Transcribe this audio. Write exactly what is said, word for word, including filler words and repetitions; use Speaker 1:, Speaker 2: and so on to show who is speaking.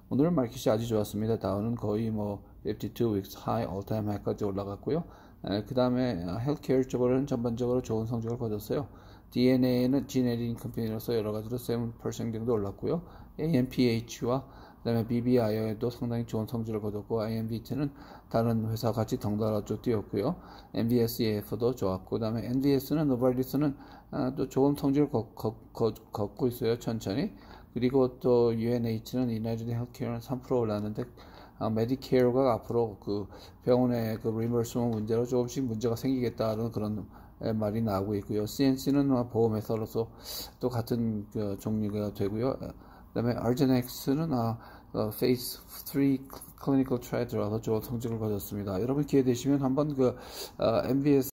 Speaker 1: 오늘은 마켓이 아주 좋았습니다. 다우는 거의 뭐 오십이 weeks high, all time high까지 올라갔고요. 그 다음에 헬스케어 쪽으로는 전반적으로 좋은 성적을 거뒀어요. 디엔에이는 지네린 컴퍼니로서 여러 가지로 칠 퍼센트 정도 올랐고요. 에이엠피에이치와 그다음에 비비아이오에도 상당히 좋은 성적을 거뒀고, 아이엠비티는 다른 회사와 같이 덩달아 쭉 뛰었고요. 엠비에스이에프도 좋았고, 그다음에 엔비에스는 노발리스는 아, 또 좋은 성적을 거, 거, 거, 걷고 있어요. 천천히. 그리고 또 유엔에이치는 유나이티드 헬스케어는 삼 퍼센트 올랐는데, 아, 메디케어가 앞으로 그 병원의 그 리머스먼트 문제로 조금씩 문제가 생기겠다는 그런 말이 나오고 있고요. 씨엔씨는 보험회사로서 또 같은 그 종류가 되고요. 그다음에 알제넥스는 아, 어, 페이스 삼 클리니컬 트라이얼 들어가서 좋은 성적을 거뒀습니다. 여러분 기회 되시면 한번 그 어, 엠비에스